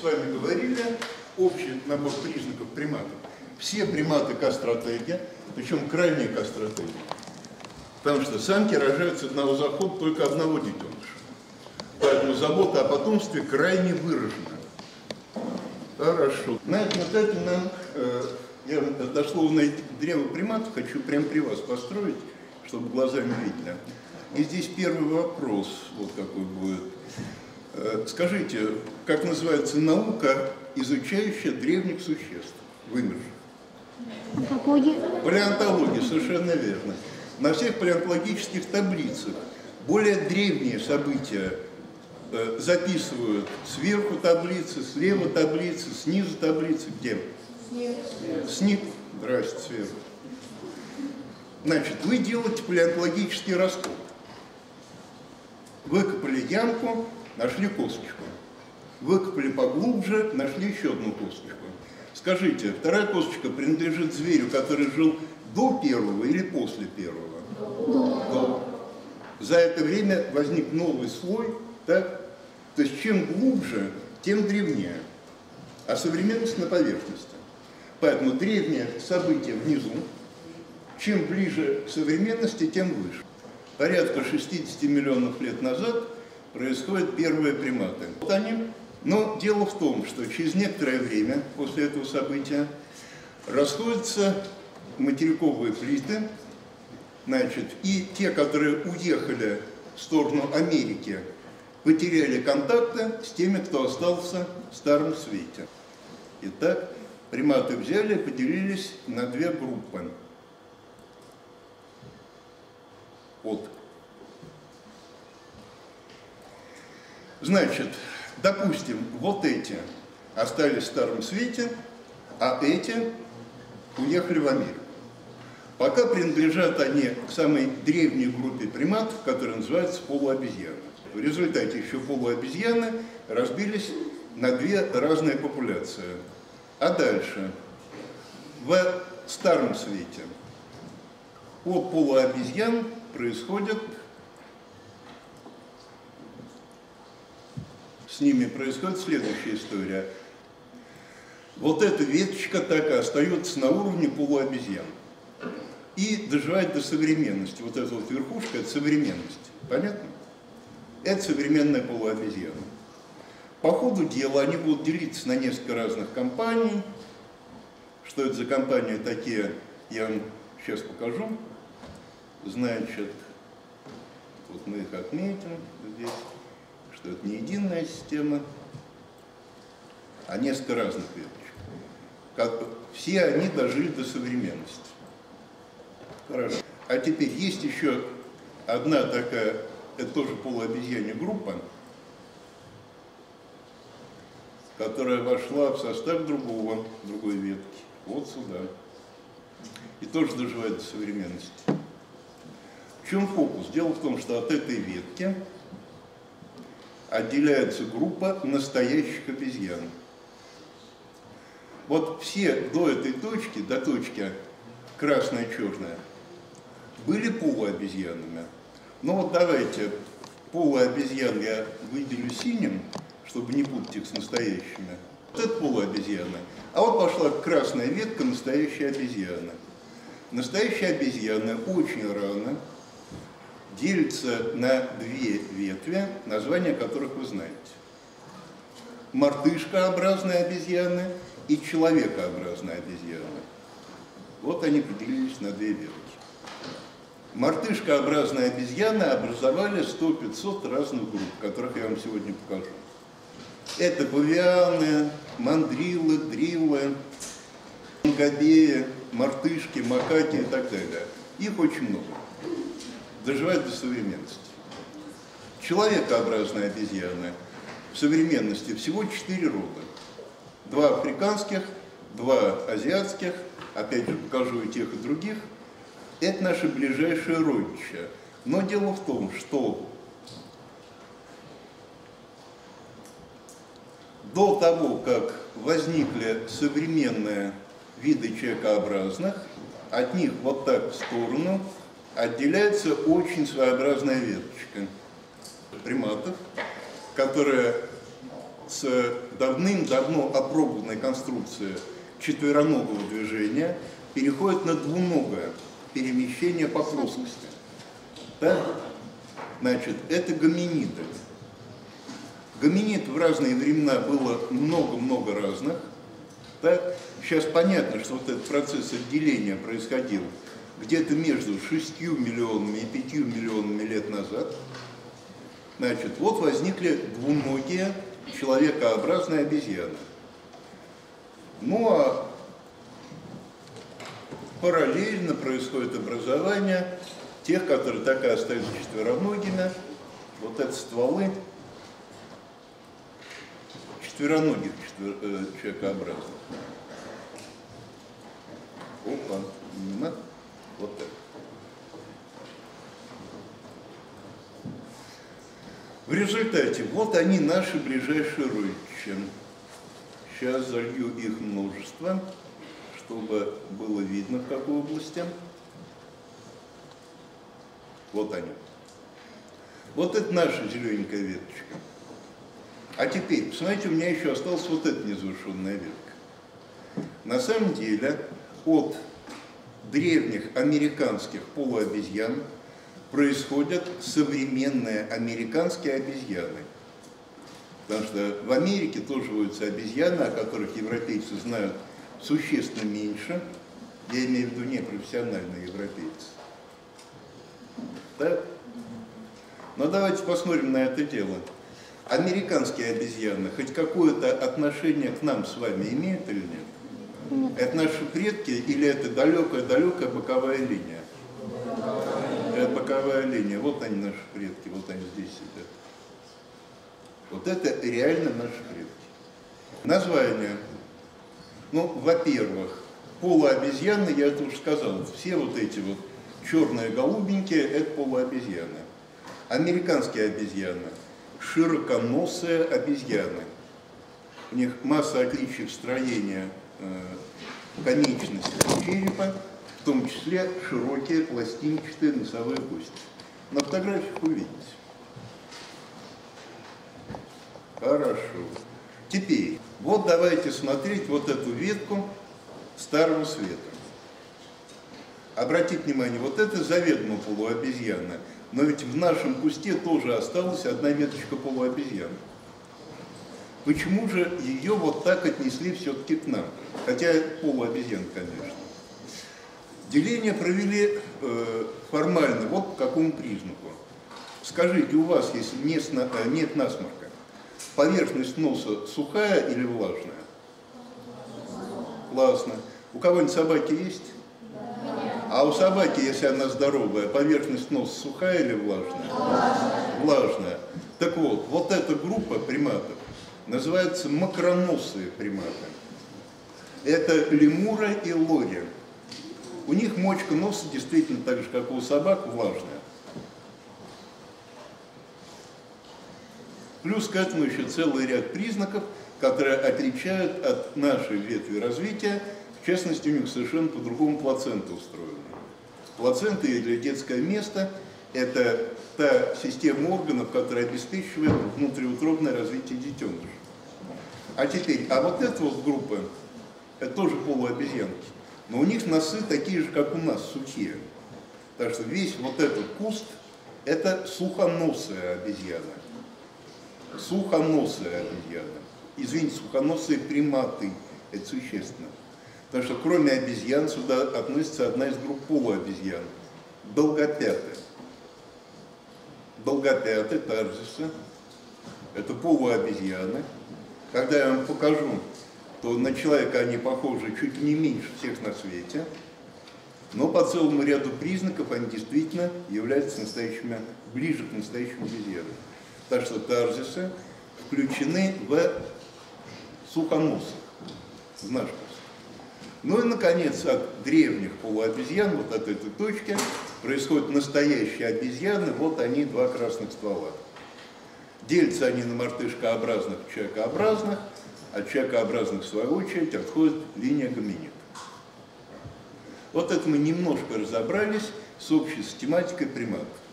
вами говорили, общий набор признаков приматов. Все приматы кастратеги, причем крайние кастратеги. Потому что самки рожают с одного захода только одного детеныша. Поэтому забота о потомстве крайне выражена. Хорошо. На этом этапе я дошло на древо приматов, хочу прямо при вас построить, чтобы глазами видели. И здесь первый вопрос, вот какой будет. Скажите, как называется наука, изучающая древних существ, вымерших? Палеонтология, совершенно верно. На всех палеонтологических таблицах более древние события записывают сверху таблицы, слева таблицы, снизу таблицы. Где? Снизу. Здрасте, сверху. Значит, вы делаете палеонтологический раскоп. Выкопали ямку, нашли косточку. Выкопали поглубже, нашли еще одну косточку. Скажите, вторая косточка принадлежит зверю, который жил до первого или после первого? До. За это время возник новый слой, так? То есть чем глубже, тем древнее. А современность на поверхности. Поэтому древнее событие внизу, чем ближе к современности, тем выше. Порядка 60 миллионов лет назад происходят первые приматы. Вот они. Но дело в том, что через некоторое время после этого события расходятся материковые плиты, значит, и те, которые уехали в сторону Америки, потеряли контакты с теми, кто остался в Старом Свете. Итак, приматы взяли и поделились на две группы. Вот. Значит, допустим, вот эти остались в Старом Свете, а эти уехали в Америку. Пока принадлежат они к самой древней группе приматов, которая называется полуобезьяны. В результате еще полуобезьяны разбились на две разные популяции. А дальше, в Старом Свете, от полуобезьян с ними происходит следующая история. Вот эта веточка так и остается на уровне полуобезьян. И доживает до современности. Вот эта вот верхушка – это современность. Понятно? Это современная полуобезьяна. По ходу дела они будут делиться на несколько разных компаний. Что это за компании такие, я вам сейчас покажу. Значит, вот мы их отметим здесь, что это не единая система, а несколько разных веточек. Все они дожили до современности. Хорошо. А теперь есть еще одна такая, это тоже полуобезьянья группа, которая вошла в состав другой ветки, вот сюда. И тоже доживает до современности. В чем фокус? Дело в том, что от этой ветки отделяется группа настоящих обезьян. Вот все до этой точки, до точки красная, черная, были полуобезьянами. Но вот давайте полуобезьян я выделю синим, чтобы не путать их с настоящими. Вот это полуобезьяна. А вот пошла красная ветка настоящая обезьяна. Настоящая обезьяна очень рано делится на две ветви, названия которых вы знаете. Мартышкообразные обезьяны и человекообразные обезьяны. Вот они поделились на две ветки. Мартышкообразные обезьяны образовали 100-500 разных групп, которых я вам сегодня покажу. Это павианы, мандрилы, дриллы, мангобеи, мартышки, макаки и так далее. Их очень много. Доживают до современности. Человекообразные обезьяны в современности всего 4 рода. 2 африканских, 2 азиатских, опять же покажу и тех, и других. Это наши ближайшие родичи. Но дело в том, что до того, как возникли современные виды человекообразных, от них вот так в сторону отделяется очень своеобразная веточка приматов, которая с давным-давно опробованной конструкции четвероногого движения переходит на двуногое перемещение по плоскости. Да? Значит, это гоминиды. Гоминид в разные времена было много-много разных. Так? Сейчас понятно, что вот этот процесс отделения происходил где-то между 6 миллионами и 5 миллионами лет назад. Значит, вот возникли двуногие человекообразные обезьяны. Ну а параллельно происходит образование тех, которые так и остаются четвероногими. Вот это стволы четвероногих человекообразных. Опа, вот так. В результате, вот они, наши ближайшие родичи. Сейчас залью их множество, чтобы было видно, в какой области. Вот они. Вот это наша зелененькая веточка. А теперь, посмотрите, у меня еще осталась вот эта незавершенная ветка. На самом деле, от древних американских полуобезьян происходят современные американские обезьяны. Потому что в Америке тоже водятся обезьяны, о которых европейцы знают существенно меньше. Я имею в виду непрофессиональные европейцы. Так? Но давайте посмотрим на это дело. Американские обезьяны хоть какое-то отношение к нам с вами имеют или нет? Нет. Это наши предки или это далекая-далекая боковая линия? Это боковая линия. Вот они, наши предки, вот они здесь сидят. Вот это реально наши предки. Название. Ну, во-первых, полуобезьяны, я это уже сказал, все вот эти вот черные голубенькие, это полуобезьяны. Американские обезьяны. Широконосые обезьяны. У них масса отличий в строении конечностей черепа, в том числе широкие пластинчатые носовые кости. На фотографиях увидите. Хорошо. Теперь, вот давайте смотреть вот эту ветку Старого Света. Обратите внимание, вот это заведомо полуобезьяна. Но ведь в нашем кусте тоже осталась одна веточка полуобезьяны. Почему же ее вот так отнесли все-таки к нам? Хотя полуобезьян, конечно. Деление провели формально, вот по какому признаку. Скажите, у вас, если нет насморка, поверхность носа сухая или влажная? Классно. У кого-нибудь собаки есть? А у собаки, если она здоровая, поверхность носа сухая или влажная? Влажная. Так вот, вот эта группа приматов называется макроносые приматы. Это лемура и лори. У них мочка носа действительно так же, как у собак, влажная. Плюс к этому еще целый ряд признаков, которые отличают от нашей ветви развития. В частности, у них совершенно по-другому плацента устроена. Плацента или детское место – это та система органов, которая обеспечивает внутриутробное развитие детеныша. А теперь, вот эта вот группа, это тоже полуобезьянки, но у них носы такие же, как у нас, сухие. Так что весь вот этот куст – это сухоносая обезьяна. Сухоносая обезьяна. Извините, сухоносые приматы – это существенно. Потому что кроме обезьян сюда относится одна из групп полуобезьян – долгопятые. Долгопятые, тарзисы – это полуобезьяны. Когда я вам покажу, то на человека они похожи чуть не меньше всех на свете, но по целому ряду признаков они действительно являются настоящими, ближе к настоящим обезьянам. Так что тарзисы включены в сухоносых, в наш курс. Ну и, наконец, от древних полуобезьян, вот от этой точки, происходят настоящие обезьяны, вот они, два красных ствола. Делятся они на мартышкообразных и человекообразных, от человекообразных, в свою очередь, отходит линия гоминид. Вот это мы немножко разобрались с общей систематикой приматов.